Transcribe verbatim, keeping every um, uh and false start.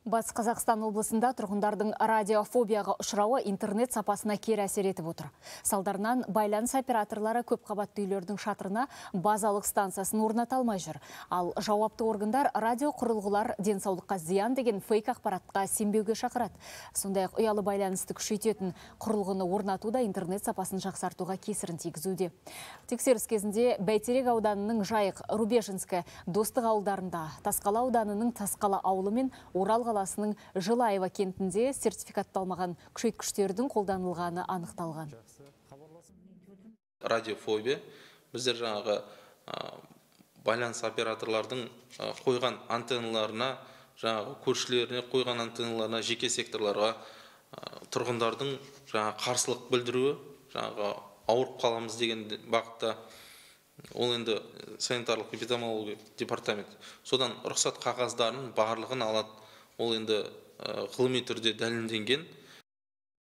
Батыс Қазақстан облысында тұрғындардың радиофобияға ұшырауы интернет сапасына кері әсер етіп отыр. Салдарынан байланыс операторлары көп қабатты үйлердің шатырына базалық станциясын орната алмай жүр. Ал жауапты органдар радио құрылғылар денсаулыққа зиян деген фейк ақпаратқа сенбеуге шақырады. Сондай-ақ ұялы байланысты күшейтетін құрылғыны орнатуда интернет сапасын жақсартуға кесірін тигізуде. Тексеріс кезінде Бәйтерек ауданының Жайық, Рубежинскі, Достық ауылдарында, Тасқала ауданының Тасқала ауылы мен Орал қаласының Жылаева кентінде сертификатталмаған күшейткіштердің қолданылғаны анықталған. Радиофобия біздер жаңағы байланыс операторлардың қойған антенналарына, жаңағы көршілеріне қойған антенналарына, жеке секторларға тұрғындардың жаңағы қарсылық білдіруі, жаңағы ауырып қаламыз деген бағытта, ол енді санитарлық эпидемиология департамент содан рұқсат қағаздарын барлығын алады. Ол енді ғылыми түрде дәлелденген